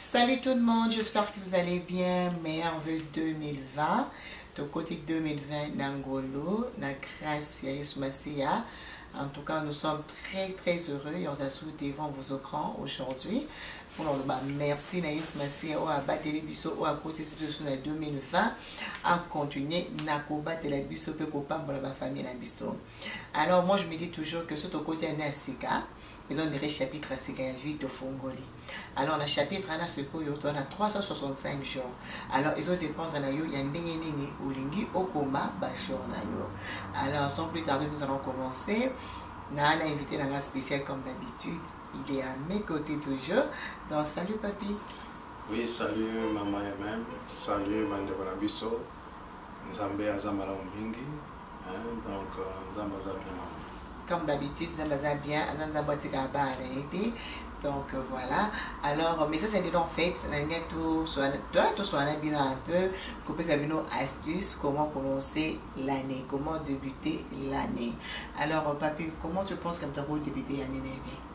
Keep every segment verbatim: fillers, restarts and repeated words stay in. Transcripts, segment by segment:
Salut tout le monde, j'espère que vous allez bien. Merveilleux deux mille vingt. De côté deux mille vingt, Nangolo, na grâce Yaïs Massia. En tout cas, nous sommes très très heureux et on s'assoit devant vos écrans aujourd'hui. Pour nous dire merci Naïs Massia ou à battre les bisous ou à côté de deux mille vingt à continuer na combattre les bisous pour pas pour la famille la bisou. Alors moi je me dis toujours que ce côté est Nasika. Ils ont des chapitres à vite au Fongoli. Alors, le chapitre, on a ce qu'on a trois cent soixante-cinq jours. Alors, ils ont dépendre de yo, il y a un déni ou lingi au coma, bachor na yo. Alors, sans plus tarder, nous allons commencer. On a invité un spécial comme d'habitude. Il est à mes côtés toujours. Donc, salut papi. Oui, salut maman et même. Salut Mande Bonabiso. Nzambe Azamala Mbingi. Donc, Nzambe Azamala. Comme d'habitude, ça va bien, donc voilà. Alors, mais ça c'est déjà en fait, tout soit tout soit bien un peu, couper sa nos astuces, comment commencer l'année, comment débuter l'année. Alors, papi, comment tu penses que tu as débuté l'année?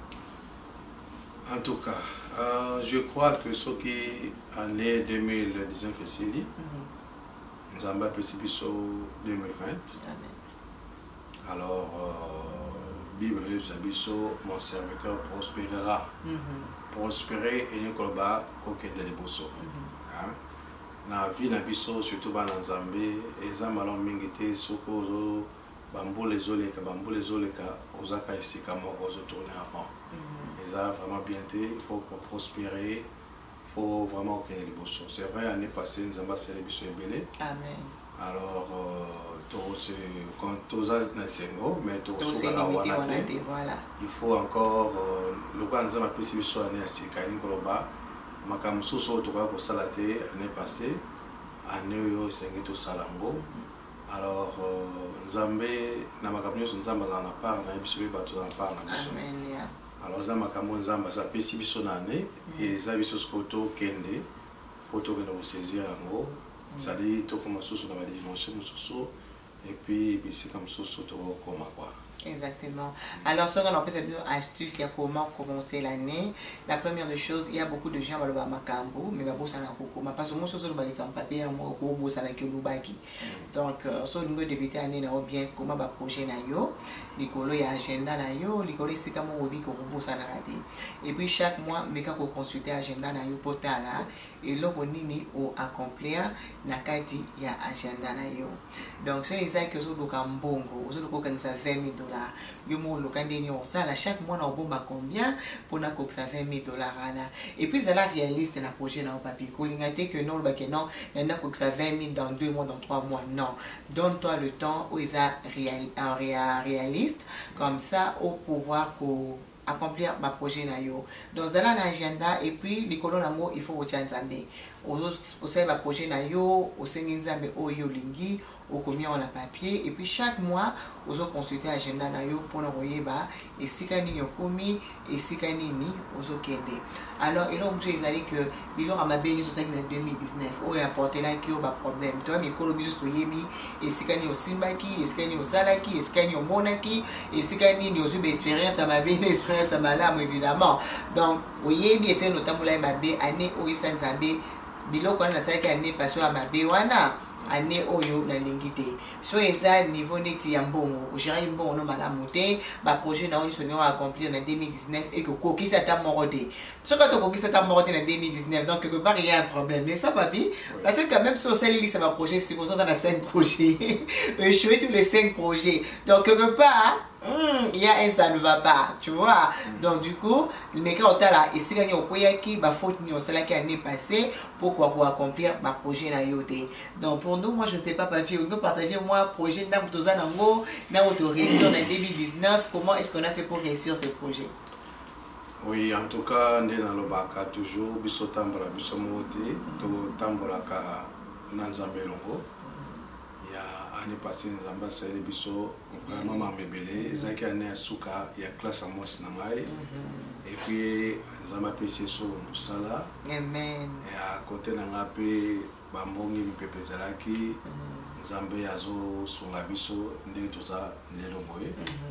En tout cas, euh, je crois que ce qui est année deux mille dix-neuf est si nous avons précipité sur deux mille vingt. Alors, euh, Bible dit mon serviteur prospérera. Mm-hmm. Prospérer et ne colba aucun de l'ébosso. Na vie na biso surtout dans Zambie et zamalon mingité sokozo bambo les oleka bambo les oleka ozaka isika moko ozo tourner avant. Et ça vraiment bien été, il faut prospérer, il faut vraiment aucun de l'ébosso. C'est vrai l'année passée nous avons célébré biso ebele. Amen. Alors quand tous les mais il faut encore le cas nous avons apprécié sur l'année à Sikani Koloba makam soso to ka ko salate année passée année yo sengi to salango. Alors Nzambe na makam yo Nzamba na part na biso ba to na part na biso. Alors za makam Nzamba za pesi biso na année et za biso skoto kende poto que nous saisir ngo. Ça dit tout comme sous dans la dimension sous et puis c'est comme sous tout comme quoi. Exactement. Alors, ce qu'on a fait, c'est astuce, il y a comment commencer l'année. La première des choses, il y a beaucoup de gens qui vont Makambo, mais ils vont s'en aller parce que moi, je suis sur le papier, moi, je suis sur le donc, sur le niveau de débuter l'année, on a bien comment va projet na yo, l'école il y a agenda na yo, l'école c'est comme on dit qu'on va s'en arrêter. Et puis chaque mois, mais quand on consulte agenda na yo pour là, et là on nini au accomplir na kati il y a agenda na yo. Donc, c'est ça que sur le Kambongo, sur le Kokan ça vingt mille dollars. Yo mo lokandeni on ça la chaque mois na bomba combien pour na ko ça vingt mille dollars ana et puis ça la réaliste na projet na papier ko lingate que non ba que non na ko ça vingt mille dans deux mois dans trois mois non donne-toi le temps où ils a réel réaliste comme ça au pouvoir ko accomplir ma projet na yo dans un agenda et puis les colonnes nango il faut retenir Nzambe au sein ma projet na yo au sein Nzambe o yo lingi au combien on a papier et puis chaque mois aux autres consulter agenda na yo pour envoyer ba et si kanini yokomi et si kanini aux autres kende alors et là on ils allaient que bilor a ma béni sur cinq deux mille dix-neuf au apporter là qui a problème toi mais kolo biso to yemi et si kanini au simbaki et si kanini au salaki et si kanini au monaki et si kanini au sub expérience à ma béni expérience à ma lame évidemment donc au yemi c'est notamment là ma bé année au ipsan Nzambe bilor quand na ça qui année passé à ma bé wana année oyo na lingité so eza niveau neti ya mbongo ogérer mbongo no malamu te ba projet na oni sonyo accomplir na deux mille dix-neuf et que kokisa ta morode so ka to kokisa ta morode na deux mille dix-neuf donc quelque part il y a un problème mais ça papi parce que quand même sur celle là ça va projet supposons ça na cinq projets échouer tous les cinq projets donc quelque part Hmm, il y a un ça ne va pas, tu vois. Mm. Donc du coup, le mec a là et si gagné au point qui va faute ni au salaire qui année passée pourquoi pour accomplir ma projet na yoté. Donc pour nous, moi je ne sais pas papier, on peut partager moi projet na kutoza nango na auto réussir en deux mille dix-neuf, comment est-ce qu'on a fait pour réussir ce projet? Oui, en tout cas, on est dans le bac toujours biso tambora biso moté, to tambora ka Nzambe longo. Année passée nous avons passé les bisous vraiment mambélé zaki année à souka il y a classe à moi sinamai et puis nous avons apprécié sur nous sala amen et à côté n'angapé bambongi mpepe zalaki Nzambe azo sunga biso ndé tout ça ndélongoé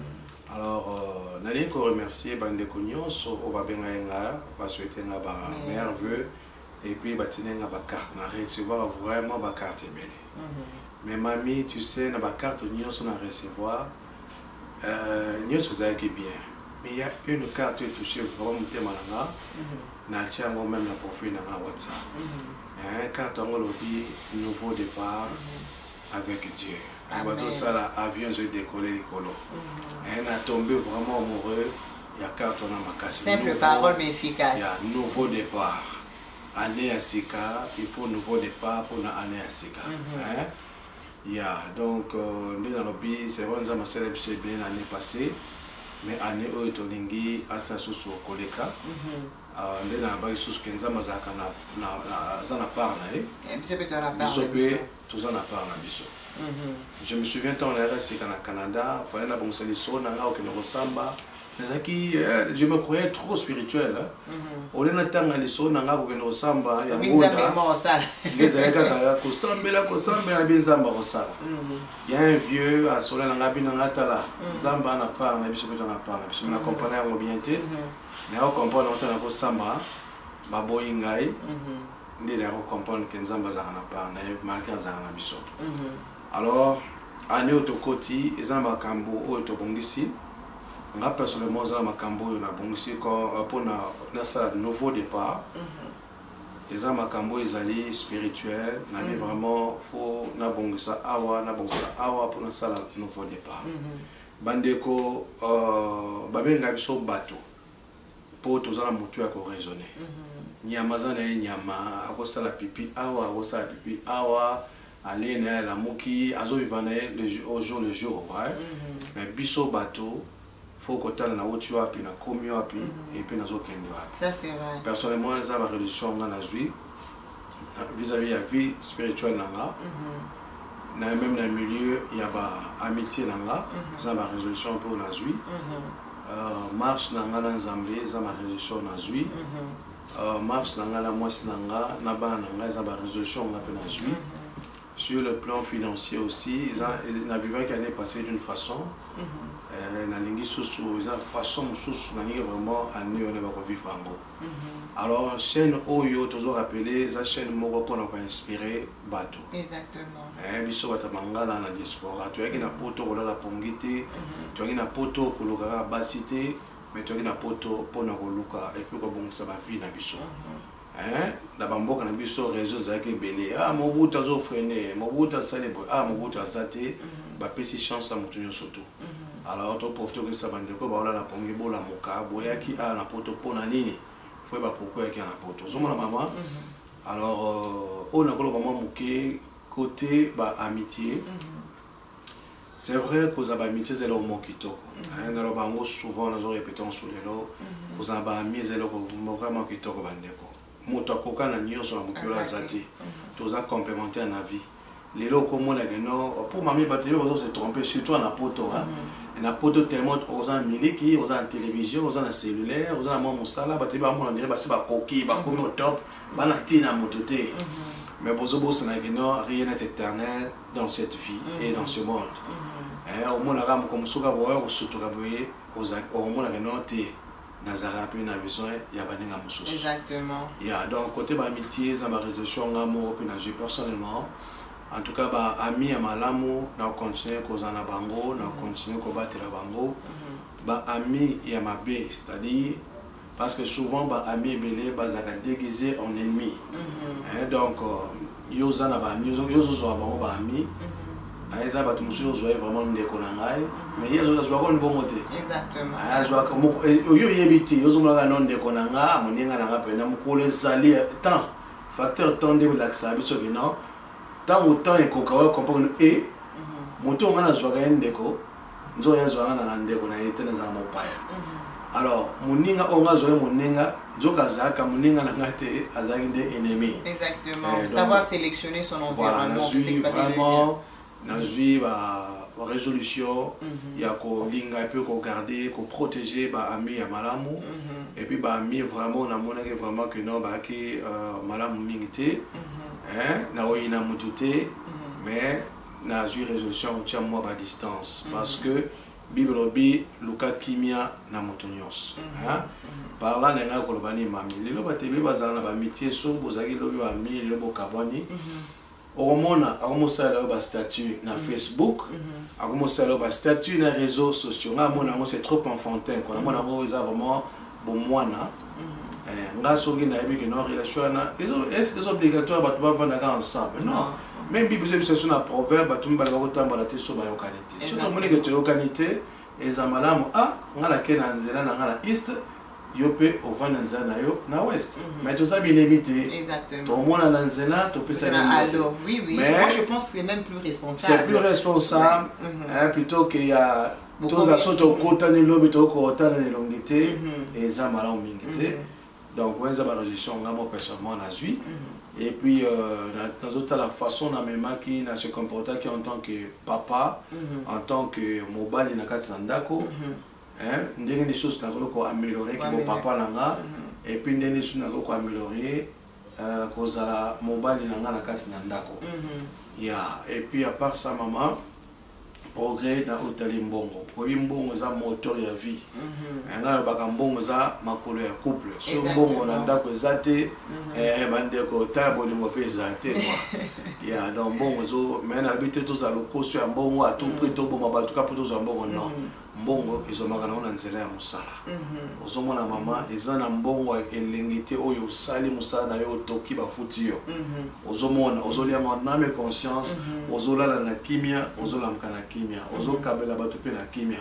Alors, je remercier Bande Cognos, au Babengaïnga, va souhaiter un meilleur vœu et puis bah tenir na ba carte na recevoir vraiment ba carte belle. Mais mamie, tu sais na ba carte nous on a recevoir euh nous ça qui bien. Mais il y a une carte qui touche vraiment mon thème là. Na tia ngo même na profil na WhatsApp. Hein carte ngo lobby nouveau départ avec Dieu. Tout ça là avion je décoller les colos. Elle a tombé vraiment amoureux. Il y a carte on a ma casse. Simple parole mais efficace. Il y a nouveau départ. Année à Sika, il faut nouveau départ pour l'année à Sika. Hein? Il y a donc nous dans le pays, c'est vrai que ma célèbre c'est bien l'année passée, mais année où est tolingi à sa sous au Koleka. Nous dans le pays sous Kenza mazaka na na zana part na eh. Bisop est en part. Bisop tout ça na part na bisop. Je me souviens quand on est resté au Canada, il fallait na bonne solution na nga au Kenosamba. Je me croyais trop spirituel. On est dans le son, on a vu que samba, il y a beaucoup de les aïkas qui sambela, qui sambela, bien samba rosala. Il y a un vieux à Sola Nangabi Nangatala, Zamba n'a pas, on a vu ce que on a pas, on a compris en mobilité, mais on comprend on a samba, baboingai, ni les comprendre que Zamba zana pas, on a marqué zana biso. Alors, année autokoti, Zamba Kambo autobongisi. Moi personnellement, je suis pour un nouveau départ. Les gens sont spirituels, ils vraiment faut ça awa awa pour un nouveau départ. Bandeko babenga biso bato pour tous les motu à raisonner. Nyama zana nyama akosala pipi awa akosala pipi awa aller na la moki azo vivana au jour le jour, mais biso bato faut que tu aies na wotu wapi na komi wapi et puis nazo kende wapi. Ça c'est vrai. Personnellement, les ma religion na nazui vis-à-vis la vie spirituelle nanga. Na même dans le milieu, il y a ba amitié nanga, ça ma résolution pour nazui. Euh marche nanga na Nzambe, ça ma résolution nazui. Euh marche nanga la mwasi nanga, na ba nanga, ça ma résolution na pe nazui. Sur le plan financier aussi, ils ont vécu l'année passée d'une façon. Na lingi soso eza façon soso na lingi vraiment année on va vivre en gros. Alors chaîne oyo toujours rappeler eza chaîne moko pour na inspirer bato. Exactement. Eh biso bata mangala na diaspora tu yaki na poto ko la pongité, tu yaki na poto ko lokaka basité, mais tu yaki na poto pour na ko luka et puis ko bon ça va vie na biso. Hein la bamboka na biso réseau zaki belé ah mobuta zo freiner mobuta célèbre ah mobuta zate ba pesi chance à mutunyo surtout. Alors tu profites que ça va ndeko ba la pongi bola moka boyaki a na poto pona nini faut ba pourquoi yaki na poto zo mona maman. Alors on a ko maman muke côté ba amitié. C'est vrai que vous avez amitié c'est le mot kitoko. Hein na lo bango souvent nous répétons sur les lots vous avez amitié c'est le mot vraiment kitoko bandeko. Moto akoka na nyonso na mokolo azati toza complémentaire na vie lelo komona que non pour mami bateli ozo se tromper surtout na poto hein na poto tellement oza miliki oza na télévision oza na cellulaire oza na mo musala bateli ba mona ndire basi ba koki ba komi au top bana tina mototé mais bozo bossa na que non rien n'est éternel dans cette vie et dans ce monde hein au mona ram comme soka boya ko sutuka boye oza au mona que non te Nazara puis na besoin il y a baninga mususu. Exactement. Il y a donc côté ba amitié ça ma résolution ngamo puis na je personnellement en tout cas ba ami à malamu na continuer cause na bango na continuer ko battre la bango ba ami ya mabe c'est-à-dire parce que souvent ba ami belé ba zaka déguisé en ennemi. Hein donc yo za na ba ami yo zo zo ba ba ami Aïza bat monsieur jouait vraiment ndeko na ngai mais il y a des joueurs qui bon côté exactement ah joueur comme yo yebiti yo zomaka non ndeko na nga moninga na nga pena mukole sali temps facteur temps de l'accès biso bino tant autant et kokawa comprendre et moto ngana joueur ndeko nzo ya joueur na ndeko na yete na za mopaya alors moninga onga joueur moninga nzoka zaka moninga na ngate azaki de ennemi exactement savoir sélectionner son environnement c'est pas vraiment nazui ba résolution ya ko linga peu ko garder ko protéger ba ami ya malamu et puis ba ami vraiment na mona que vraiment que non ba ki malamu mingité hein na oyina mututé mais nazui résolution tia moi ba distance parce que Bible obi luka kimia na motonyos hein par là nenga ko lobani mami lelo bateli bazana ba amitié so bozaki lobi ba mi le bokaboni omona akomosala ba statut na Facebook akomosala ba statut na réseaux sociaux nga mona ngo c'est trop enfantin ko mona ngo eza vraiment bon mwana eh nga soki na yebi que non relation na est-ce que c'est obligatoire ba tuba vana ensemble non. Même Bible c'est sur un proverbe, tout le monde va autant balater sur la qualité. Surtout mon que tu as qualité, et zamalam ah, on a la quête en zéla dans la east, yope au van en zéla yo na west. Mais tout ça bien limité. Exactement. Tout le monde en zéla, tu peux ça limiter. Oui oui. Moi je pense que c'est même plus responsable. C'est plus responsable, hein, plutôt qu'il y a tous les autres côtés de l'homme, tout côté de l'ongité et zamalam mingité. Donc on a une résolution, moi personnellement na zui. Et puis, euh, dans autre la façon, on a même qui n'a se comporté qui en tant que papa, mm-hmm. en tant que mobile, il n'a qu'à s'endako. Hein, des choses n'a qu'à améliorer que mon papa n'a. Et puis des choses n'a qu'à améliorer cause la mobile, il n'a qu'à s'endako. Et puis à part ça, maman, progrès dans l'hôtel Mbongo. Premier Mbongo c'est un moteur de vie. Un gars le Mbongo c'est ma couleur couple. Sur Mbongo on a d'accord zate. Eh bande ko tabo ni mope zate quoi. Ya donc Mbongo zo mais on habite tous à l'occasion sur Mbongo à tout prix tout bon ba tout cas pour tous Mbongo non. Mbongo ils ont magana on nzela ya musala. Ozomona mama ezana Mbongo elengite oyo sali musala na yo toki ba futi yo. Ozomona ozolia na me conscience, ozolala na kimia, ozolamka na kimia, ozokabela bato pe na kimia.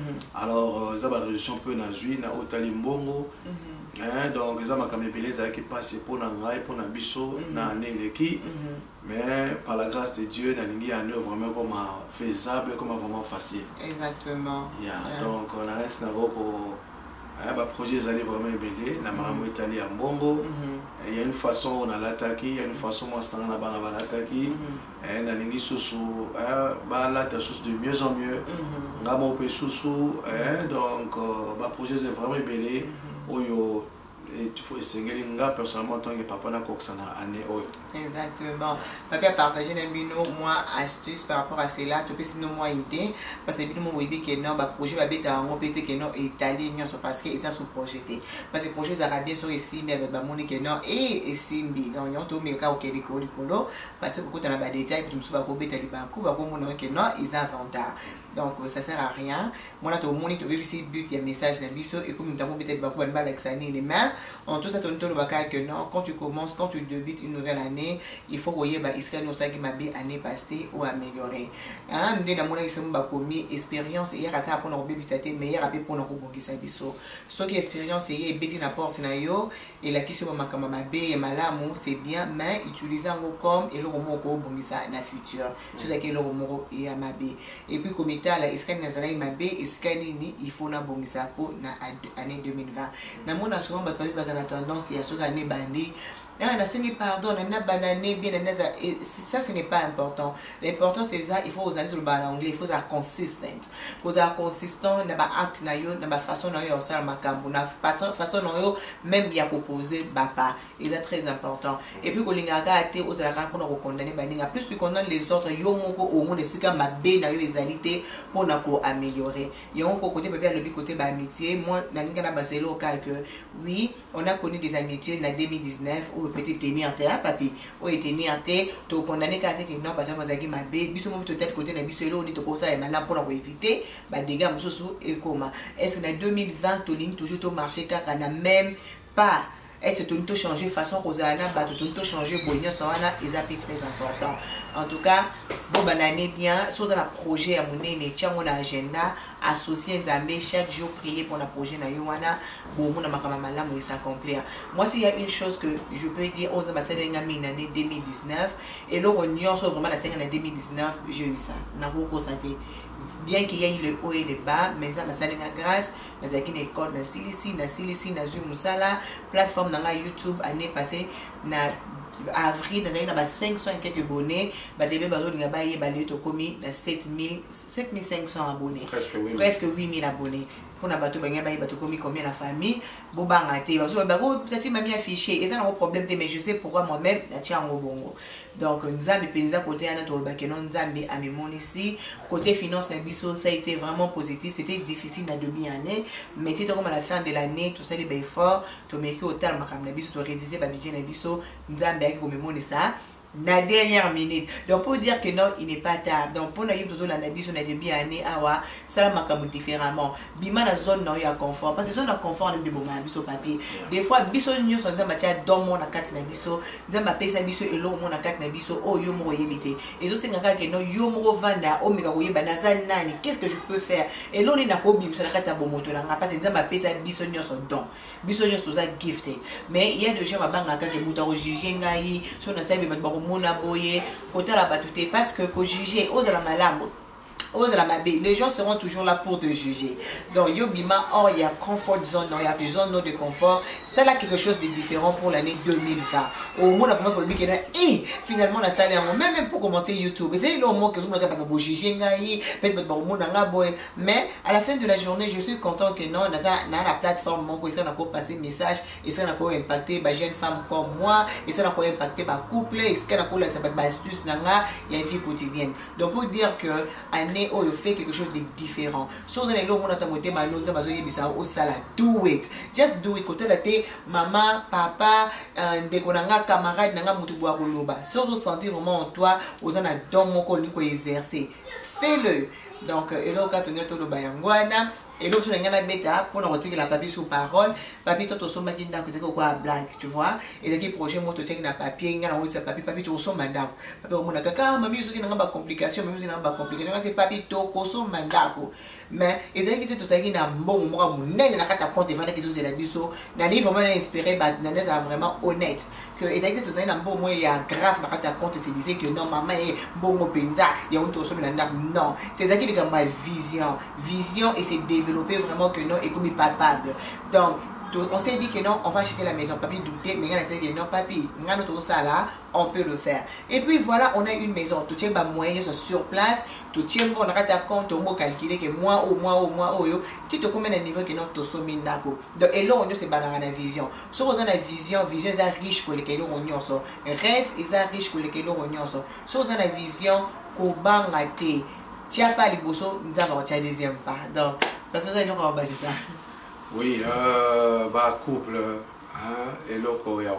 Alors ça ba résolution peu na zui na otali Mbongo. Hein, donc les hommes comme les qui passent pour n'engager pour n'abisso na neleki mais par la grâce de Dieu n'alingi à nous vraiment comme faisable comme vraiment facile. Exactement. Yeah, yeah. Donc on a resté dans pour un projet allé vraiment belé la maman est allée à Mbongo. Il y a une façon on a l'attaqué, il y a une façon moi sans la bana l'attaquer et n'alingi sous bah là ta source de mieux en mieux. Ngamo pe sous donc bah projet c'est vraiment belé. Oyo et tu faut essayer nga personnellement tant que papa na koksana année oyo. Exactement. Papa a partagé les bino moi astuce par rapport à cela, tu peux sinon moi idée parce que bino moi idée que non ba projet ba beta en pété que non italien non parce que ça sous projeté. Parce que projet arabien sont ici mais avec ba moni que non et et simbi donc on to meka au keli koli kolo parce que quand on a ba détail puis nous ba ko beta li ba ko ba ko mona que non ils inventent. Donc ça sert à rien. Moi là tout le monde tu veux ici but il y a message na biso et comme nous avons peut-être ba ko ba avec ça ni les mains en tout ça ton to le bakay que non quand tu commences quand tu débutes une nouvelle année il faut voyer bah Israël nous ça qui m'a bien année passée ou améliorer hein dès la mon qui sont ba commis expérience hier à pour nos bébé c'était meilleur après pour nos bongi ça biso ce qui expérience et bêti na porte na yo et la question ma kama ma bé et malamu c'est bien mais utiliser en comme et le romo ko bongi ça na futur c'est là que le romo et ma bé et puis comme la Israël na zala ma bé Israël ni il faut na bongi ça pour na année deux mille vingt na mon souvent ba pas la tendance il y a ce année bandi ah na seni pardon na banané bien na ça ce n'est pas important l'important c'est ça il faut aux anglais le anglais il faut ça consistent faut ça consistant na ba acte na yo na ba façon na yo ça makambo na façon façon na yo même bien proposer bapa et c'est très important et puis ko linga ate aux la quand on condamner baninga plus tu condamnes les autres yo moko au monde sika mabe na yo ezalité pour na ko améliorer yo ko côté bébé le côté ba amitié moi na ninga na baselo cas que oui on a connu des amitiés en deux mille dix-neuf où peut-être tenir en terre papi ou tenir en terre to condamner ka que non ba bazaki mabe biso mo peut-être côté na biso elo ni to ko ça et maintenant pour éviter ba dégâts mususu et comment est-ce que en deux mille vingt to ligne toujours to marché car on a même pas est-ce que tout changer façon Rosana ba tout changer bonheur ça wana ils appellent très important en tout cas bon banane bien sur un projet à mon né tient mon agenda associé d'amé chaque jour prier pour le projet na yowana bon mon makama malamu s'accomplir moi s'il y a une chose que je peux dire aux ambassadeurs ngami année deux mille dix-neuf et là on y sur vraiment la cinq année deux mille dix-neuf j'ai eu ça na beaucoup santé bien qu'il y ait le haut et le bas mais ça m'a salé la grâce mais avec une école na silici na silici na zoom musala plateforme dans la YouTube année passée na avril nous avons cinq cents quelques abonnés bah tv bazo linga ba ye ba leto komi na sept mille sept mille cinq cents abonnés presque huit mille abonnés pour na bateau banya bayi bateau comme combien la famille bobanga te bazo bako peut-être m'a mis affiché et ça n'a pas problème mais je sais pourquoi moi-même la tia en bongo donc nzambe penza côté ana to bakeno nzambe amemoni ici côté finance na biso ça a été vraiment positif c'était difficile na demi année mais c'était comme à la fin de l'année tout ça les bails forts to meki hôtel makam na biso to réviser ba budget na biso nzambe aki komemoni ça la dernière minute. Donc pour dire que non, il n'est pas tard. Donc pour nous toujours la nabi sur la début année awa ça m'a comme différemment. Bima la zone non ya confort parce que zone la confort même de bon biso papier. Des fois biso nyo sont dans matière dans mon akati na biso, dans ma pesa biso elo mon akati na biso oh yo mo yebite. Et zo senga que non yo mo vanda o meka koyeba na nani, qu'est-ce que je peux faire? Et l'on est na ko bim ça la kata bon moto la parce que dans ma pesa biso nyo sont don. Biso nyo sont gifted. Mais il y a des gens mabanga ka ke muta ko juger ngai, so na sabe ba mona boye côté la batute parce que ko juger aux la malamo aux la mabé les gens seront toujours là pour te juger donc yo bima or il y a comfort zone il y a zone de confort c'est là quelque chose de différent pour l'année deux mille vingt au moins la pour le que et finalement la salle même même pour commencer YouTube c'est le moment que vous n'avez pas beau juger ngai peut-être bon mona nga boy mais à la fin de la journée je suis content que non dans la plateforme mon ko ça n'a pas passé message et ça n'a pas impacté ba jeune femme comme moi et ça n'a pas impacté ba couple et ce qu'elle a pas ça pas astuce nanga il y a une vie quotidienne donc pour dire que année oh, fait quelque chose de différent. Si vous avez l'eau, do it. Just do it. Côté la té, maman, papa, des camarades, nanga mutubu akuluba. Si vous sentez vraiment en toi, vous en avez dans mon col exercer. Fais-le. Donc, et là, quand on est au bayangwana, et l'autre, on a bêta pour nous retirer la papier sous parole. Papier, toi, tu as dit que c'est quoi blague, tu vois. Et c'est qui projet, moi, tu as un papier, on a un papier, papier, tu as un mandat. Papier, on a caca, mamie, tu as une complication, mamie, tu as une complication. C'est papier, tu as un mandat. Mais, et c'est qui tu as dit un bon moment, vous n'avez pas de compte, et voilà, qu'ils ont la biseau. Nani vraiment inspiré, Nani est vraiment honnête. Que et tu as dit un bon moment, il y a grave, dans ta compte, c'est disait que non, maman est bon au penza, il y a un tour sur le non. C'est ça qui est ma vision. Vision et c'est développer vraiment que non, et comme il est palpable. Donc, on s'est dit que non, on va acheter la maison. Papi doutait, mais on a dit que non, papi, on a notre ça là, on peut le faire. Et puis voilà, on a une maison. Tout tient moyen sur place. Tout tient bon, on a ta compte, on va calculer que moi, au mois, au mois, au yo. Tu te combien de niveau que non, tu sommes d'accord. Donc, et là, on c'est pas dans la vision. Si on a la vision, vision est riche pour lesquels on y so. Rêve est riche pour lesquels on y so. Si on a la vision, qu'on bangate. Tu as pas les bossos, nous avons la deuxième part. Donc, pas besoin de nous avoir ça. Oui, euh, bah, couple, hein, et là, il y a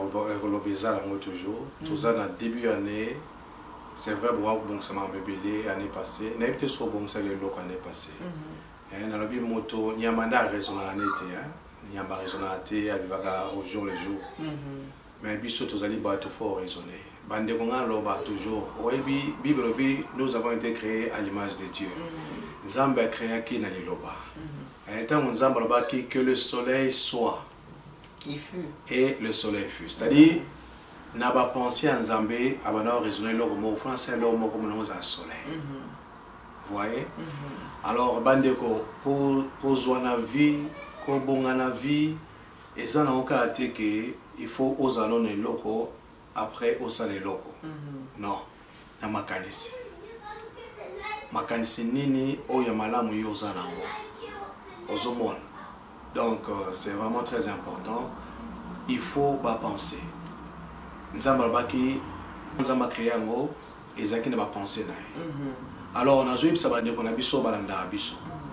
le toujours. Tout ça, dans le début de l'année, c'est vrai, bon, ça m'a bébélé l'année passée. Il y a peut-être trop bon, ça l'année passée. Dans le moto, il y a un raison à l'année, il y a un raison à l'année, au jour le jour. Mais il y a tous les bateaux fort raisonner. Toujours. Bible, nous avons été créés à l'image de Dieu. Nzambe a créé qui n'a loba. Et tant Nzambe a dit que le soleil soit. Il fut. Et le soleil fut. C'est-à-dire, n'a pas pensé à Nzambe, à pas raisonner le mot français, le mot comme nous a soleil. Vous voyez? Alors, bandeko, pour pour jouer la vie, pour bon la vie, et ça n'a aucun été que il faut aux allons les locaux. Après au salé loko. Non, na makanisi. Makanisi nini oya malamu yoza nango. Ozomon. Donc euh, c'est vraiment très important. Il faut pas penser. Nzamba baki nzamba créer ngo ezaki na ba penser na. Alors on a joué ça ba de qu'on a biso balanda biso.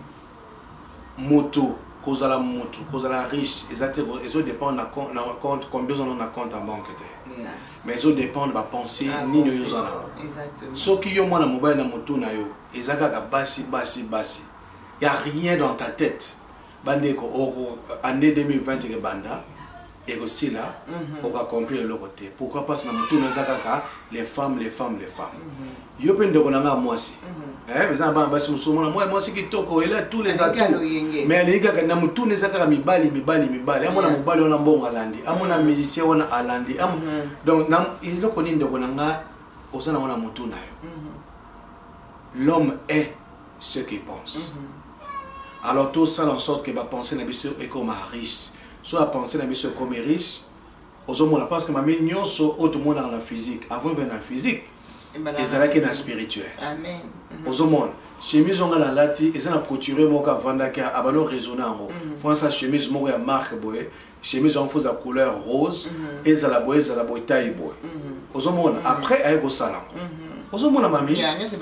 Moto kozala moto kozala riche exactement ils dépend na compte combien on a compte en banque. Mais ils dépendent de la pensée ni de yozana. Exactement. Ce qui est moi na mobile na moto na yo, ezaka ka basi basi basi. Il y a rien dans ta tête. Bande ko o année deux mille vingt ke banda et aussi là on va accomplir le côté. Pourquoi parce que na moto na zaka les femmes les femmes les femmes. Yo pende ko na moi si. Eh mais ça ba basi musoma moi moi si kitoko et là tous les atouts. Mais les gars na moto na zaka mibali mibali mibali. Amona mobali ona mbongo alandi. Amona musicien ona alandi. Donc il le connaît de konanga osana ona moto na yo. L'homme est ce qu'il pense. Alors tout ça en sorte que va penser na biso et comme riche. Soit penser na biso comme riche. Osomona parce que ma mignon so autre monde dans la physique. Avant venir dans la physique. ezalaki na spirituel. Amen. Ozomona chemise on la lati et ça na couture moko vanda ka abalo raisonner en France chemise moko ya marque boye chemise en fausse à couleur rose et ça la boye ça la boye taille boye. Ozomona après ay go sala. Ozomona mami.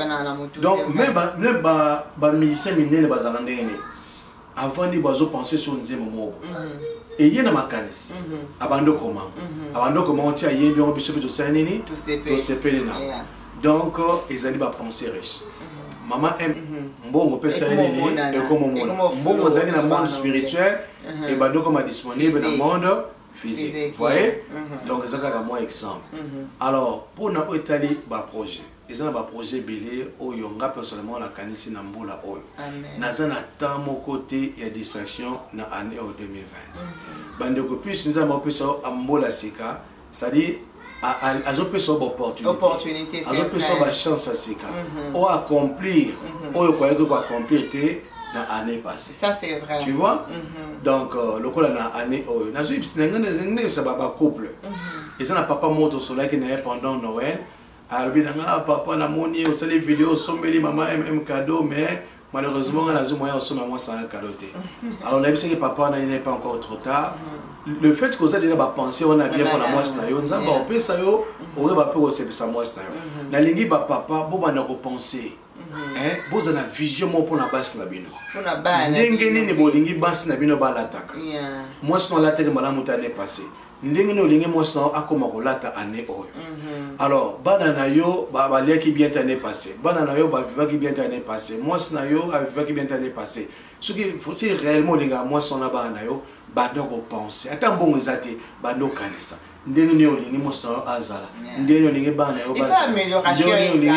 Donc même même ba ba musicien minene bazala ndenge avant de bazo penser sur nzembo moko. Et il y a ma canisse. Abando comment abando comment on tient yebi on biso to sanini to sepele na. Donc ils allaient pas penser riche. Maman aime bon pesa nini et comme mon bon zali na monde spirituel et bando comme disponible dans le monde physique. Vous voyez? Donc ça c'est un exemple. Alors pour na Italie ba projet ils ont un projet belé au yonga personnellement la canisse na mbola oyo naza na temps mon côté il y a distraction na année deux mille vingt bande ko plus nous avons plus à mbola sika c'est-à-dire azo peso opportunité opportunité azo peso ba chance à sika ou accomplir ou quoi que accomplir té na année passée. Ça c'est vrai. Tu vois? Donc le coup là na année oh na zo ipsi ngane ngane ça ba couple et ça na papa moto soleil qui n'est pendant Noël alors bien nga papa na moni au les vidéos sombeli maman aime cadeau mais malheureusement on a zo moyen au sommet moi sans cadeau té. Alors on a vu que papa n'est pas encore trop tard. Le fait que vous avez déjà pensé on a bien pour la moi ça yo nzamba opé ça yo aurait pas pour c'est ça moi ça yo na lingi ba papa bo bana ko penser hein vous avez une vision mo pour na base na bino pour na ba ndenge nini bo lingi base na bino ba lataka moi ça la tête malamu tane passé ndenge no lingi moi ça akoma ko lata année oyo alors bana na yo ba ba liaki bien tane passé bana na yo ba vivaki bien tane passé moi ça yo a vivaki bien tane passé ce qui faut c'est réellement linga moi ça na ba na yo bando ko penser attends bon ezate bando kanisa ndenge ni olingi mosto azala ndenge olingi bana yo il faut amélioration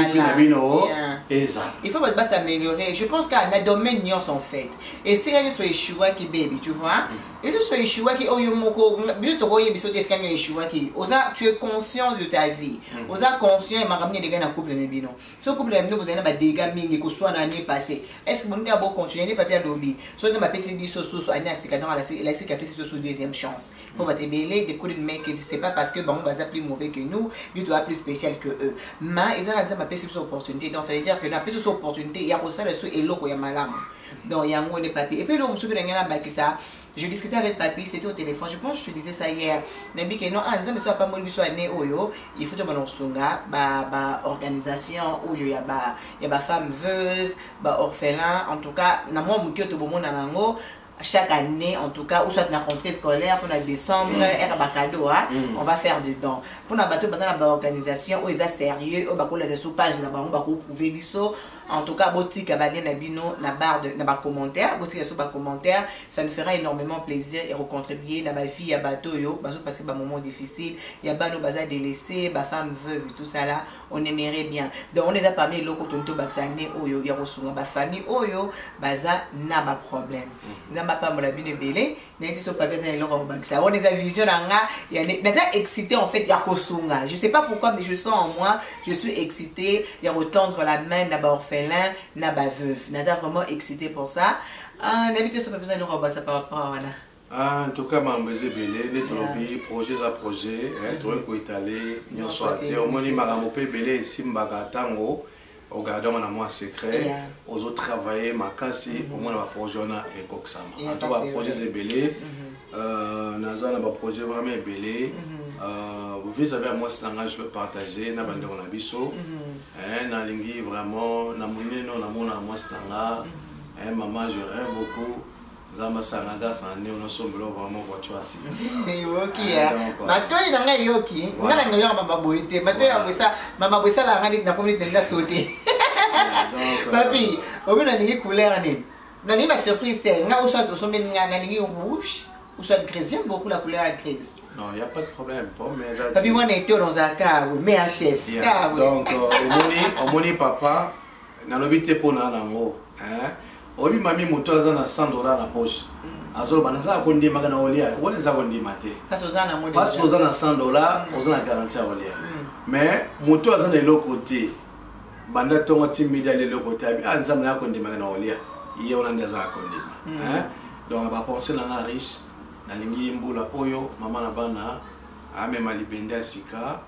ezala il faut pas s'améliorer je pense qu'à un domaine nions en fait et c'est là sur Yeshua qui baby tu vois et c'est sur Yeshua qui oyo moko juste ko yebiso teskan Yeshua qui oza tu es conscient de ta vie oza conscient et m'a ramené des gars dans couple de bino ce couple de bino vous avez des dégâts mingi ko soit l'année passée est-ce que mon gars bon continuer les papiers lobby soit dans ma P C D so so année à dans la la c'est capable sur deuxième chance pour te délai des coups de mec c'est pas parce que bon on va plus mauvais que nous lui doit plus spécial que eux mais ils ont dit ma P C D opportunité donc ça veut dire que dans P C D opportunité il y a aussi le sous et l'eau il y a malam donc il y a un gros des papiers et puis là on me souvient d'un gars qui ça je discutais avec papy c'était au téléphone je pense que je te disais ça hier n'importe que non ah nous sommes pas mal soit né oyo il faut que nous songa ba ba organisation où il y a ba il y a ba femme veuve ba orphelin en tout cas na moi mon cœur tout bon na nango chaque année en tout cas ou soit la rentrée scolaire pour la décembre era ba cadeau on va faire dedans pour na bateau bazana ba organisation où ils a sérieux au ba ko les sous page na ba on va ko prouver biso en tout cas boutique à na bino na barre de na ba commentaire boutique sur ba commentaire ça nous fera énormément plaisir et recontribuer na ba vie à bateau yo bazo passer ba moment difficile il y a ba no baza délaissé ba femme veuve tout ça là on aimerait bien donc on les a parmi loko tonto baxane oyo ya kosunga ba famille oyo baza na ba problème nzamba pa mola bine belé n'était sur papier dans loko baxa on les a vision nga il y a déjà excité en fait ya kosunga je sais pas pourquoi mais je sens en moi je suis excité ya retendre la main na ba orphelin na ba veuve nada vraiment excité pour ça ah n'habite sur papier dans loko baxa par rapport à ah, en tout cas, je suis belé, les trophées, projet à projet, tout le monde est allé, nous sommes allés, au moins, je suis belé, ici, je suis au gardien, on a moins secret, aux autres travailler, ma casse, au moins, on projet, on a un coxama. En tout cas, projet est belé, Nazan a un projet vraiment belé. Vous savez, moi, c'est un je peux partager, na bande on a biso, na lingi vraiment, na moni non, na mona moi c'est un maman, je rêve beaucoup. Zamba sanaga sane on sombelo vraiment voiture asi. Yoki ya. Mato ina nga yoki. Ngala nga yoka mama boite. Mato ya mwisa mama boisa la ngani na community nda sauter. Papi, obina ningi couleur ni. Na ni ma surprise te nga ou soit osombe nga na ningi rouge ou soit gris, j'aime beaucoup la couleur grise. Non, il y a pas de problème pour mais Papi moi na été dans un cas mais un chef. Donc au moni au moni papa na lobité pour na nango, hein. Obi mami moto aza na cent dollars na poche. Azolo banaza ko ndima kana olia. Wole za ko ndima te. Parce oza na modèle. Parce oza na cent dollars, oza na garantie olia. Mais moto aza na eloko te. Banda tongo ti media le loko te. Ah nzamna na ko ndima kana olia. Iye ona ndaza ko ndima. Hein? Donc on va penser na na riche na lingi mbula oyo mama na bana ame malibenda sika.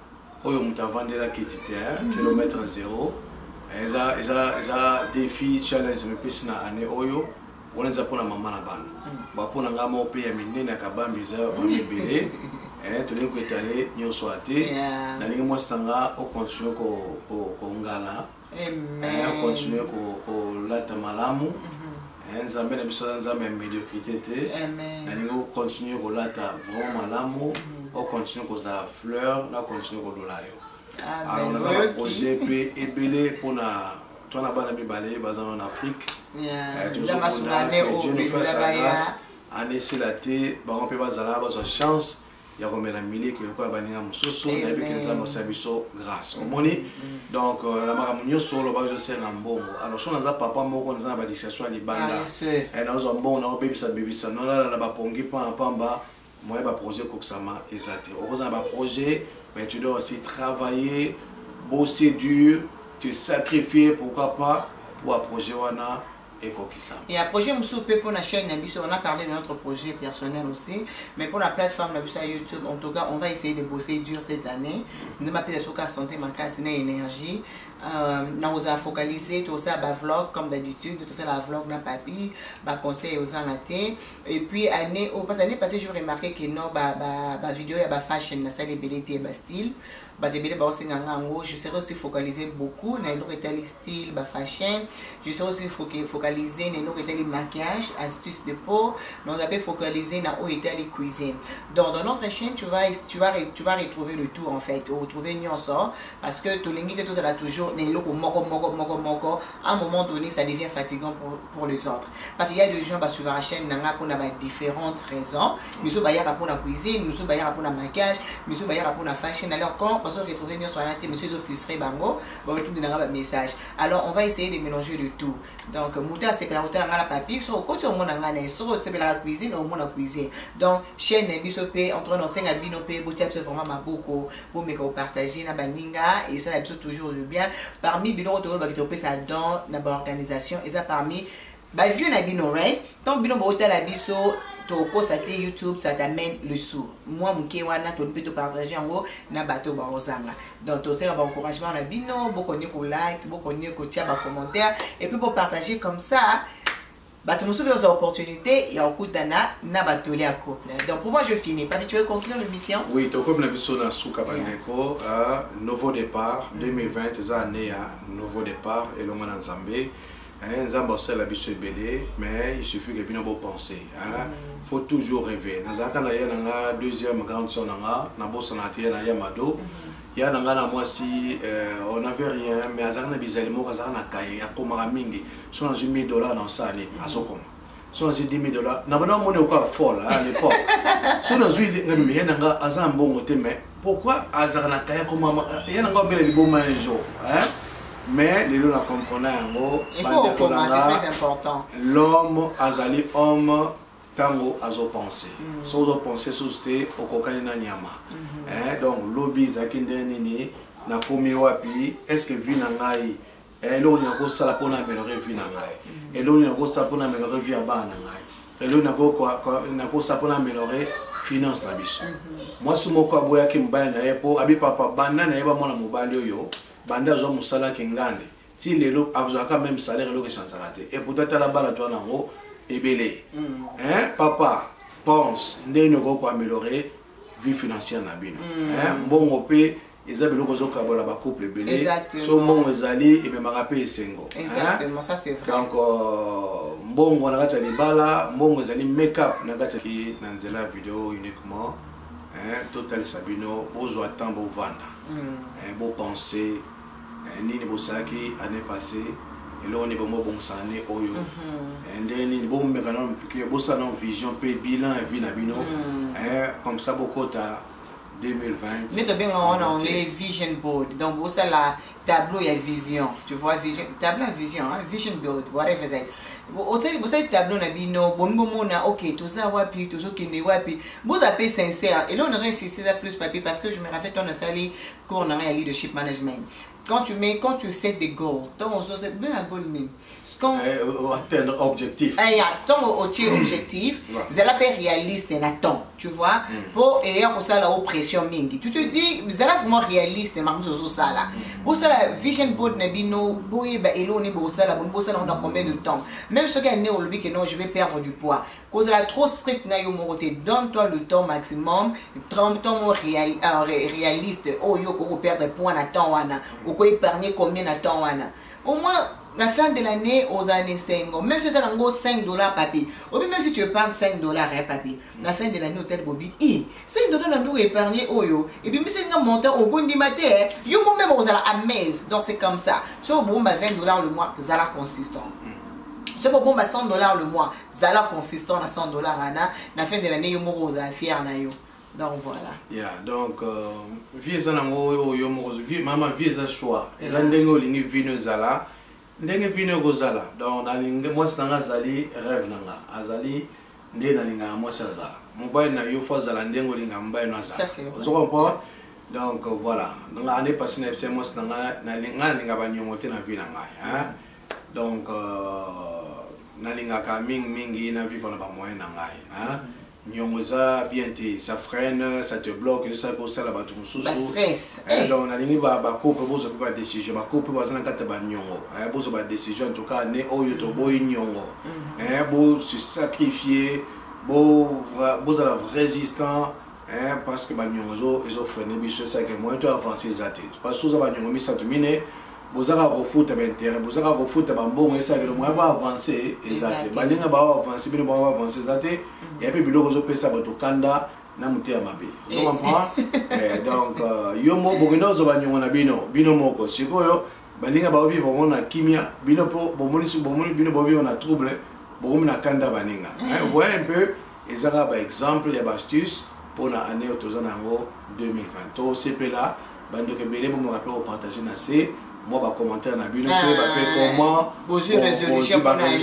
oyo muta vendela kititer kilomètre zéro eza eza eza défi challenge me pesi na année oyo on eza pona mama na bana ba pona ngama ope ya minene akabambiza bamebele eh toli ko étaler nyonso ate na lingi mo sanga o continuer ko ko ngala amen continuer ko ko lata malamu nzambe na biso nzambe ya médiocrité te na lingi ko continuer ko lata vraiment malamu o continuer ko za fleur na continuer ko dolayo. Alors, on a un projet ébélé pour la toi na bana mibale baza en Afrique. Yeah. Dieu nous fait sa grâce. En essayer la thé, ba on peut bazala bazo chance. Ya comme la mili que quoi baninga musoso na bi kenza masabiso grâce. Omoni donc la maramunyo solo ba je sais na mbongo. Alors so naza papa moko naza ba discussion ali banda. Et na zo mbongo na baby sa baby sa non la ba pongi pa pamba. Moi ba projet koksama ezate. Okoza ba projet mais tu dois aussi travailler, bosser dur, te sacrifier, pourquoi pas, pour un projet wana et kokisa. Et un projet Moussoupe pour la chaîne Nabiso, on a parlé de notre projet personnel aussi, mais pour la plateforme Nabiso YouTube, en tout cas, on va essayer de bosser dur cette année. Ne m'appelle pas santé, ma casse énergie. Nous avons focalisé tout ça, bah vlog comme d'habitude, tout ça la vlog d'un papy, bah conseil aux amatés. Et puis année, au pas année passée, j'ai remarqué que non, bah bah bah vidéo, il y a bah fashion, la salle ébélité, bah style. Bah de bah aussi je serai aussi focalisé beaucoup dans le style, bah fashion. Je serai aussi focalisé dans le maquillage, astuces de peau. Nous avons focalisé dans le cuisine. Donc dans notre chaîne, tu vas tu vas tu vas retrouver le tout en fait, retrouver nyonso parce que tout l'ingité tout ça là toujours à un moment donné ça devient fatigant pour, pour les autres parce qu'il y a des gens qui suivent la chaîne pour différentes raisons. Nous sommes pour la cuisine, nous sommes pour le maquillage, nous sommes pour la fashion. Alors quand on se retrouve sur la télé, monsieur frustré bango, on retrouve un message. Alors on va essayer de mélanger le tout. Donc mouta c'est la mouta la papier, sur côté au monde ngane, sur c'est la cuisine au monde la cuisine. Donc chaîne bisopé entre nos cinq abinopé, boutia c'est vraiment ma beaucoup pour me partager na baninga et ça la toujours le bien. Parmi bino to ba kitopé ça dans na organisation et ça parmi ba vieux na bino right. Donc bino ba hôtel la biso to ça YouTube ça t'amène le sou. Moi mke wana to peut te partager en gros na bateau ba ozanga. Donc to c'est un encouragement na bino, beaucoup ni ko like, beaucoup ni ko tia ba commentaire et puis pour partager comme ça. Bah, tu me souviens aux opportunités, il y a un coup d'ana, n'a pas tous les couple. Donc, pour moi, je finis. Papi, tu veux conclure l'émission? Oui, tu comme la mission dans Souka Bandeko, nouveau départ, deux mille vingt, c'est année à nouveau départ, et l'on en Zambé. Nzamba c'est la biche belé, mais il suffit que bien penser. Il faut toujours rêver. Nous avons la deuxième grande son, na bossa na tia na Yamado. Il y a moi si on n'avait rien, mais à Zarna Bizalimou, à Zarna Kaye, à Komaramingi, sont dans une mille dollars dans ça, à Sokoma. Sont dans dix mille dollars. N'a pas monnaie au cas folle à l'époque. Sont dans une mille dollars à Zambon, mais pourquoi à Zarna Kaye, comme il y a un bon jour, mais les gens comprennent un mot. Il faut commencer, c'est très important. L'homme, Azali, homme. Tango azo penser, so zo penser souste okokani na nyama. Eh donc lobby zakinde nini na komi wapi est-ce que vie na ngai eh lo ni ko sala pona améliorer vie na ngai. Et lo ni ko sala pona améliorer vie ba na ngai. Et lo na ko na ko sala pona améliorer finance na biso. Moi si moko aboya ki mbaya na yepo abi papa banda na yeba mona mobali oyo banda zo musala kingande. Ti lelo avuzaka même salaire lo ke chanzarate. Et peut-être la bala toi na ngo Ebélé. Mm. Hein, papa, pense, nous devons améliorer la vie financière. Mm. Hein, bon, on peut, ils ont besoin de couple Ebélé. Exactement. So, bon, ils allaient, et même rappeler Sengo. Exactement, hein? Ça c'est vrai. Donc, bon, on a gâté les balles, bon, ils allaient make-up, on a gâté qui dans la vidéo uniquement. Hein, total Sabino, besoin de temps pour vendre. Hein, bon penser, ni ne bosaki année passée. Et là on est bon bon sané oyo et then bon mais quand on que bossa non vision pe bilan et vie na bino eh comme ça beaucoup ta deux mille vingt mais tu bien on a anglais vision board donc bossa la tableau il y a vision tu vois vision tableau vision hein vision board whatever that aussi bossa tableau na bino bon bon mona OK tout ça wapi tout ça qui ne wapi bossa pe sincère et là on a insisté ça plus papier parce que je me rappelle on a sali cours on a leadership management. Quand tu mets, quand tu sais des goals, donc on se bien un goal même. quand euh, atteindre objectif. Il y a ton objectif, c'est la paix réaliste et attend, tu vois. Pour et pour ça la oppression mingi. Tu te dis, c'est vraiment réaliste, mais c'est ça là. Pour ça la vision board n'a bino, boy ba elo ni pour ça la bonne pour ça on a combien de temps. Même ceux qui ont né au lobby que non, je vais perdre du poids. Cause la trop strict na yo moroté, donne-toi le temps maximum, trente temps réaliste. Oh yo pour perdre poids na temps wana, ou quoi épargner combien na temps wana. Au moins la fin de l'année aux années cinq, même si c'est en cinq dollars papier, ou même si tu épargnes cinq dollars hein, papier, la fin de l'année au tel Bobby, cinq dollars nous épargner oyo, et puis c'est un montant au bout du matin, yo même aux à messe, donc c'est comme ça. Si au bon vingt dollars le mois, ça la consistant. Si au bon cent dollars le mois, ça la consistant à cent dollars la fin de l'année yo mo aux affaires na yo. Donc voilà. Yeah, donc vie ça nango yo mo vie maman vie ça choix. Eza ndengo lingi vino zala. Ndenge vino gozala. Donc nalinga moi sanga zali rêve nanga. Azali nde nalinga moi zala. Mobile na yo fois zala ndengo linga mbaye na zala. Vous comprenez? Donc voilà. Donc année passée na moi sanga nalinga nalinga banyongote na vie nanga, hein. Donc nalinga ka ming mingi na vivre na ba moyen nanga, hein. Nyongoza bien te ça freine, ça te bloque, ça cause ça la bato mususu. Stress. Donc on a lingi ba ba coupe bozo pas décision, ba coupe bozo na kata ba nyongo. Eh bozo ba décision en tout cas né oyo to boy nyongo. Eh bo se sacrifier, bo bozo la résistant, eh parce que ba nyongo ils ont freiné biso ça que moi to avancer zate. Parce que ça ba nyongo mi ça terminer. Bozara refoute ba intérêt, bozara refoute ba mbongo ça que le moi va avancer exact. Ba linga ba avancer, bino ba avancer zate. Et puis biloko zo pesa bato kanda na muté ya mabe. Vous comprenez? Donc yo mo bokendo zo banyongo na bino, bino moko. Sikoyo balinga ba vivre vraiment na kimia, bino po bomoni su bomoni bino bo vivre na trouble, bokomi na kanda baninga. Vous voyez un peu ezaka ba exemple ya ba astuce pour na année otozana ngo deux mille vingt. To C P là, bando ke belé bo mo rappel au partager na C. Moi, je vais commenter dans la Bible, je vais comment vous résolution pour l'année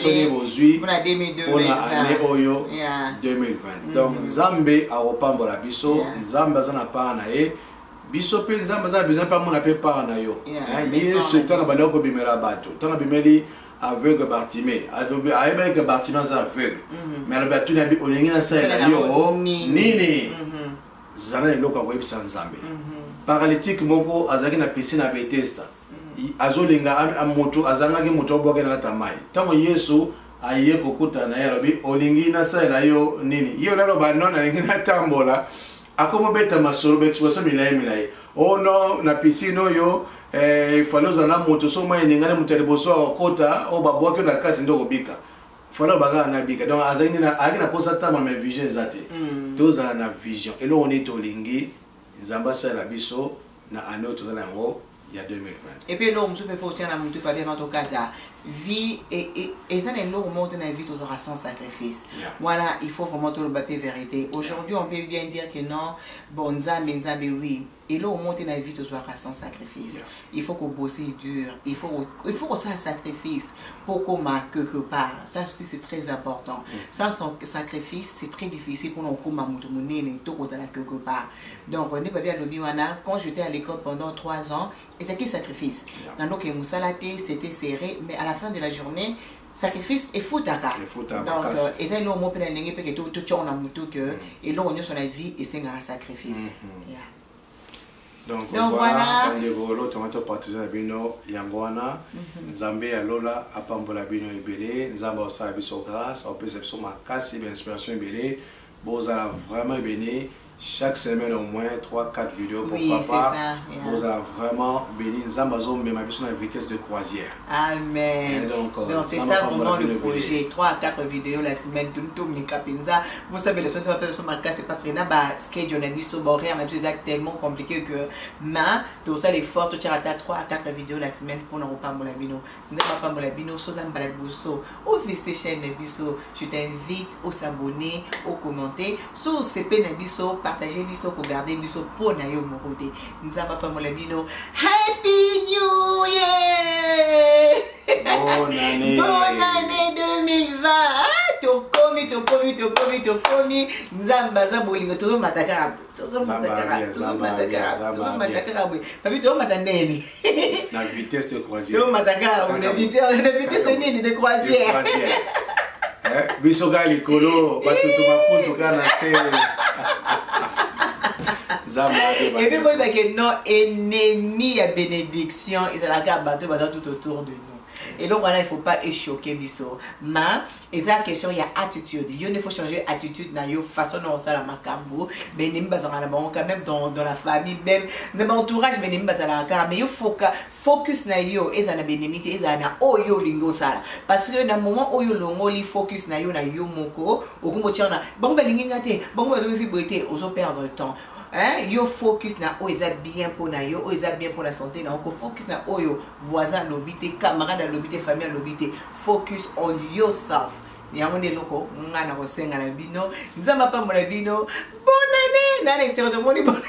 deux mille vingt. Donc, Zambé a repambo la biso, Zambé a na part na e, biso pe Zambé a besoin pas mon appel par na yo. Il ce temps na balo ko bimela bato, temps na bimeli aveugle Bartimée, avec Bartimée aveugle. Mais le bato na bi olingi na sa na yo, nini. Zana le loka web sans Zambé. Paralytique moko azaki na piscine à Bethesda. Azolinga amoto azangaki moto boke na tamai tango Yesu aye kokuta na yarobi olingi na sa na yo nini yo lelo banona lingi na tambola akomo beta masolo be tsoso milai milai oh no na piscine yo eh faloza na moto so mai ningana mutele boso akota o baboke na kati ndoko bika falo baga na bika donc azangi na agina posa tama me vision zate toza na vision elo on est olingi nzamba sa la biso na anoto na ngo il y a deux mille vingt. Et puis l'homme peut faire tiens la montre pas bien en tout cas vie et et et ça n'est l'homme monte dans la vie tout aura sans sacrifice. Voilà, il faut vraiment tout le bapé vérité. Aujourd'hui, on peut bien dire que non, bon Nzambe Nzambe oui. Et l'homme monte dans la vie tout aura sans sacrifice. Il faut qu'on bosse dur, il faut il faut que ça sacrifice pour qu'on marque quelque part. Ça aussi c'est très important. Sans son sacrifice, c'est très difficile pour nous comme monter monnaie tout qu'on a quelque part. Donc on n'est pas bien le biwana quand j'étais à l'école pendant trois ans. Et c'est qui sacrifice? Nano ke musalate c'était serré, mais à la fin de la journée, sacrifice et fou taka. Donc et ça l'homme peut n'enlever que tout tout on a mutu que et l'homme on sur la vie et c'est un sacrifice. Donc voilà. Ndegolo tomato partager bino yangwana Nzambe ya lola apambola bino ebele Nzamba osala biso grâce au perception makasi d'inspiration ebele bozala vraiment béni. Chaque semaine au moins trois quatre vidéos pour oui, papa. Yeah. Vous allez vraiment bénir Zambazo, mais ma mission à vitesse de croisière. Amen. Et donc, donc c'est ça vraiment le projet. trois à quatre vidéos la semaine, tout le monde Kapinza. Vous savez, le son de ma personne c'est parce que là, bah, schedule, on a vu sur horaire, on a vu tellement compliqué que ma, tout ça, l'effort, tu as trois à quatre vidéos la semaine pour ne pas mon labino. Nous n'avons pas mon labino, sans un balade bousso, au visiter chaîne Nabiso. Je t'invite au s'abonner, au commenter, sur C P Nabiso. Partager biso pour garder biso pour na yo morote nzamba pa molabino happy new year bonne année bonne année deux mille vingt to tokomi tokomi tokomi tokomi nzamba za bolingo tozo matakara tozo matakara tozo matakara tozo matakara bwe papi to matandeni na vitesse de croisière to matakara na vitesse na vitesse nini de croisière eh biso gali kolo batutu makuntu kana se et puis moi que non ennemi à bénédiction ils ont la carte bateau tout autour de nous. Et donc voilà, il ne faut pas échoquer biso. Mais, et ça question, il y a attitude. Il faut changer attitude dans la façon dont on s'en la macambo. Mais il quand même dans, dans la famille, même dans l'entourage, mais il mais il faut focus na yo et ça na bénédicte et ça na oyo lingo sala. Parce que dans le moment où yo longo li focus na yo na yo moko, au kumbo tiana, bon ben lingingate, bon ben aussi beauté, on perdre le temps. Hein, yo focus na o eza bien pour na yo, o eza bien pour la santé, na on focus na oyo voisin lobité, camarade lobité, famille lobité, focus on yourself. Yango de loko ngana ko senga na bino, nzamba pa mona bino, bonne année, na les bonne année, bonne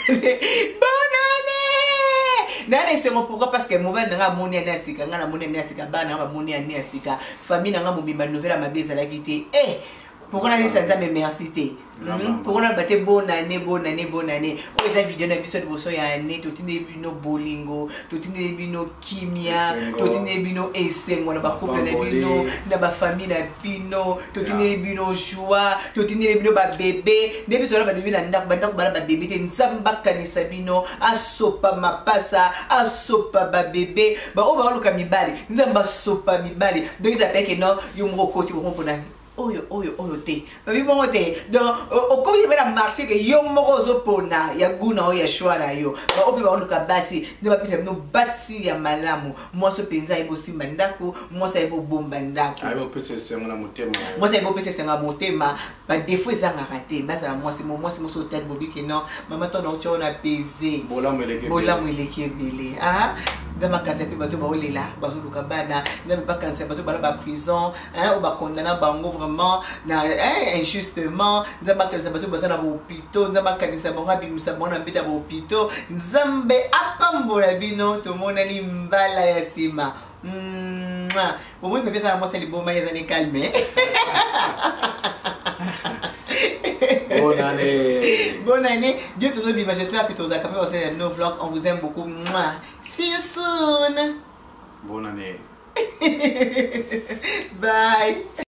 année. Na les pourquoi parce que mobile nga moni na sika, nga na moni na sika, ba na moni na sika, famille nga mobimba nouvelle ma beza la quitté. Eh pourquoi on a eu ça mais merci té. Pourquoi on a battu bonne année, bonne année, bonne année. Oh les vidéos na biso de boso ya année, tout ine bino bolingo, tout ine bino kimia, tout ine bino esengo na ba couple na bino, na ba famille na bino, tout ine bino joie, tout ine bino ba bébé, depuis to na ba bébé na ndako ba ndako ba ba bébé te nzamba kanisa bino, asopa mapasa, asopa ba bébé, ba o ba luka mibali, nzamba sopa mibali. Donc ils appellent que non, yo moko ti ko mpona oyo oyo oyo te babi bongo te donc okomi bena marché que yo moko zo pona ya guna o ya shwara yo ba ope ba oluka basi ne ba pisa no basi ya malamu moi so penza ebo simba ndako moi sa ebo bomba ndako ayo pese senga na motema moi sa ebo pese senga motema ba défaut ezanga raté mais ça moi c'est moi c'est mo so tête bobi que non maman ton on tona pesé bola mweleke bola mweleke belé ah dama kasa pe bato ba olela ba so luka bana dama ba kansa bato ba ba prison hein ou ba condamner bango vraiment na eh injustement nzamba kanisa bato bazana ba hôpitaux nzamba kanisa bonga bimisa bona mbeta ba hôpitaux nzambe apambola bino to mona ni mbala ya sima mwa au moins peut-être ça moi c'est les bons maïs années calme. Bonne année. Bonne année. Dieu te souhaite, j'espère que tu as capté aussi nos vlogs. On vous aime beaucoup. Mouah. See you soon. Bonne année. Bye.